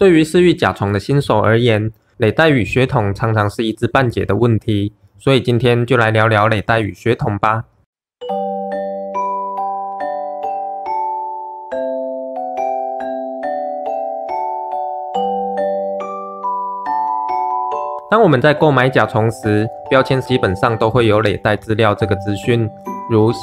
对于饲育甲虫的新手而言，累袋与血统常常是一知半解的问题，所以今天就来聊聊累袋与血统吧。当我们在购买甲虫时，标签基本上都会有累袋资料这个资讯，如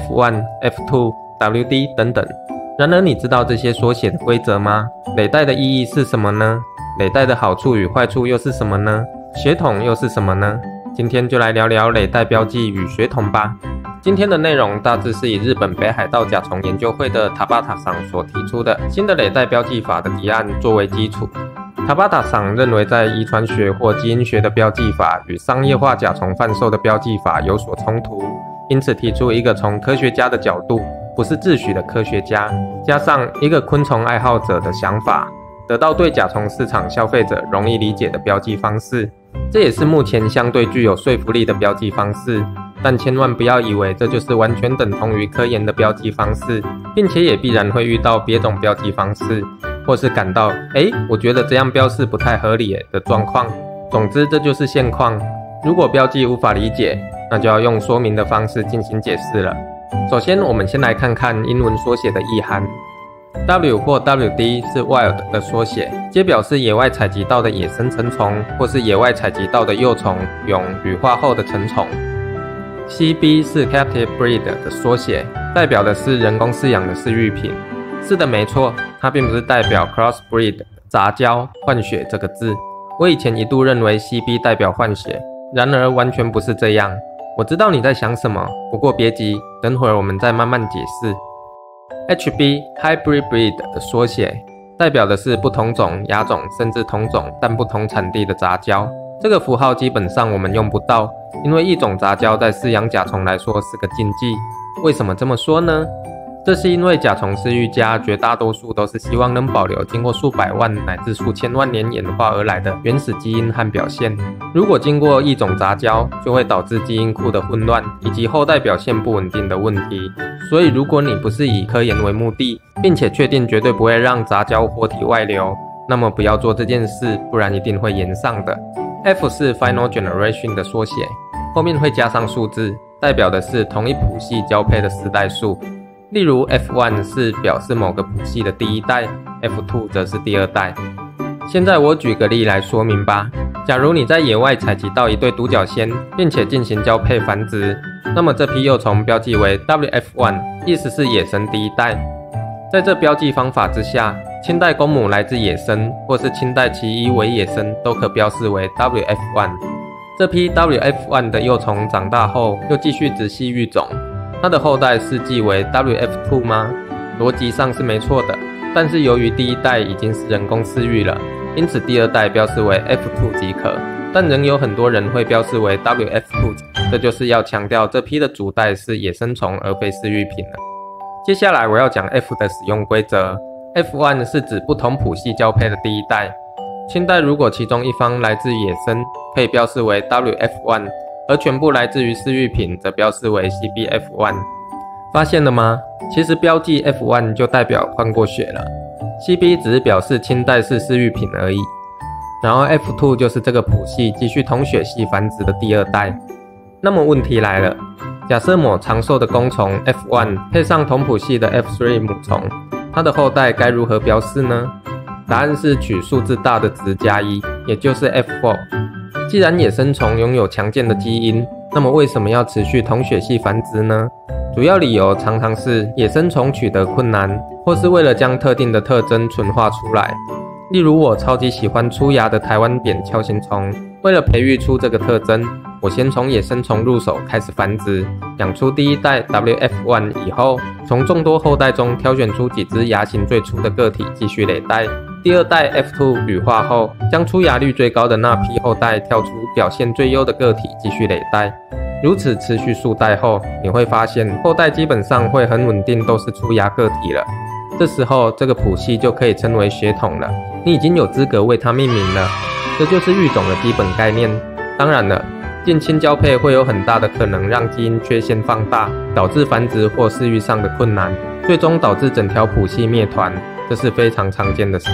CBF1、F2、WD 等等。然而，你知道这些缩写的规则吗？累袋的意义是什么呢？累袋的好处与坏处又是什么呢？血统又是什么呢？今天就来聊聊累袋标记与血统吧。今天的内容大致是以日本北海道甲虫研究会的塔巴塔桑所提出的新的累袋标记法的提案作为基础。塔巴塔桑认为，在遗传学或基因学的标记法与商业化甲虫贩售的标记法有所冲突，因此提出一个从科学家的角度，不是自诩的科学家，加上一个昆虫爱好者的想法，得到对甲虫市场消费者容易理解的标记方式。这也是目前相对具有说服力的标记方式，但千万不要以为这就是完全等同于科研的标记方式，并且也必然会遇到别种标记方式，或是感到我觉得这样标示不太合理的状况。总之，这就是现况。如果标记无法理解，那就要用说明的方式进行解释了。首先，我们先来看看英文缩写的意涵。W 或 WD 是 Wild 的缩写，皆表示野外采集到的野生成虫，或是野外采集到的幼虫、蛹羽化后的成虫。CB 是 Captive Breed 的缩写，代表的是人工饲养的饲育品。是的，没错，它并不是代表 Crossbreed 杂交、换血这个字。我以前一度认为 CB 代表换血，然而完全不是这样。我知道你在想什么，不过别急，等会儿我们再慢慢解释。HB Hybrid Breed 的缩写，代表的是不同种、亚种甚至同种但不同产地的杂交。这个符号基本上我们用不到，因为异种杂交在饲养甲虫来说是个禁忌。为什么这么说呢？这是因为甲虫饲育家绝大多数都是希望能保留经过数百万乃至数千万年演化而来的原始基因和表现。如果经过异种杂交，就会导致基因库的混乱以及后代表现不稳定的问题。所以如果你不是以科研为目的，并且确定绝对不会让杂交活体外流，那么不要做这件事，不然一定会延上的。F 是 Final Generation 的缩写，后面会加上数字，代表的是同一谱系交配的世代数。例如 F1 是表示某个谱系的第一代， F2 则是第二代。现在我举个例来说明吧。假如你在野外采集到一对独角仙，并且进行交配繁殖，那么这批幼虫标记为 WF1， 意思是野生第一代。在这标记方法之下，亲代公母来自野生，或是亲代其一为野生，都可标示为 WF1。这批 WF1 的幼虫长大后，又继续直系育种。它的后代是记为 WF2 吗？逻辑上是没错的，但是由于第一代已经是人工饲育了，因此第二代标示为 F2 即可，但仍有很多人会标示为 WF2， 这就是要强调这批的主代是野生虫而非饲育品了。接下来我要讲 F 的使用规则。F1 是指不同谱系交配的第一代，亲代如果其中一方来自野生，可以标示为 WF1，而全部来自于饲育品则标示为 CBF1。 发现了吗？其实标记 F1 就代表换过血了， CB 只是表示亲代是饲育品而已。然后 F2 就是这个谱系继续同血系繁殖的第二代。那么问题来了，假设某长寿的公虫 F1 配上同谱系的 F3 母虫，它的后代该如何标示呢？答案是取数字大的值加1，也就是 F4。既然野生虫拥有强健的基因，那么为什么要持续同血系繁殖呢？主要理由常常是野生虫取得困难，或是为了将特定的特征纯化出来。例如我超级喜欢出芽的台湾扁锹形虫，为了培育出这个特征，我先从野生虫入手开始繁殖，养出第一代 WF1 以后，从众多后代中挑选出几只芽型最粗的个体继续累代。第二代 F2 羽化后，将出芽率最高的那批后代挑出表现最优的个体继续累代。如此持续数代后，你会发现后代基本上会很稳定，都是出芽个体了。这时候这个谱系就可以称为血统了，你已经有资格为它命名了。这就是育种的基本概念。当然了，近亲交配会有很大的可能让基因缺陷放大，导致繁殖或饲育上的困难，最终导致整条谱系灭团，这是非常常见的事。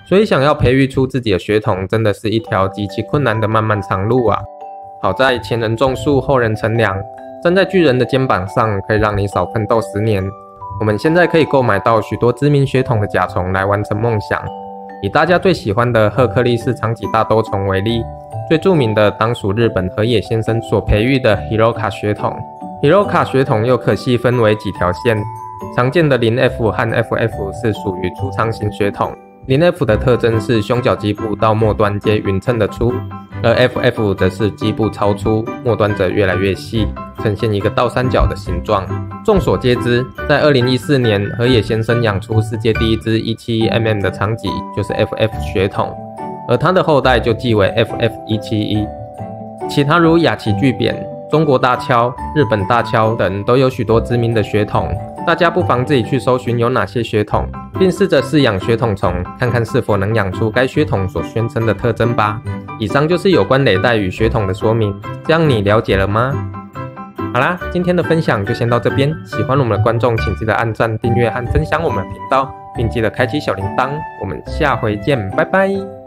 所以想要培育出自己的血统，真的是一条极其困难的漫漫长路啊。好在前人种树，后人乘凉，站在巨人的肩膀上，可以让你少奋斗10年。我们现在可以购买到许多知名血统的甲虫来完成梦想。以大家最喜欢的赫克利氏长脊大兜虫为例，最著名的当属日本河野先生所培育的 Hiroka 血统。Hiroka 血统又可细分为几条线，常见的0F 和 FF 是属于粗长型血统。0F 的特征是胸角基部到末端皆匀称的粗，而 FF 则是基部超粗，末端则越来越细，呈现一个倒三角的形状。众所皆知，在2014年，河野先生养出世界第一只171mm的长脊，就是 FF 血统，而他的后代就继为 FF171。其他如雅崎巨扁、中国大锹、日本大锹等都有许多知名的血统，大家不妨自己去搜寻有哪些血统，并试着饲养血统虫，看看是否能养出该血统所宣称的特征吧。以上就是有关累代与血统的说明，这样你了解了吗？好啦，今天的分享就先到这边。喜欢我们的观众，请记得按赞、订阅和分享我们的频道，并记得开启小铃铛。我们下回见，拜拜。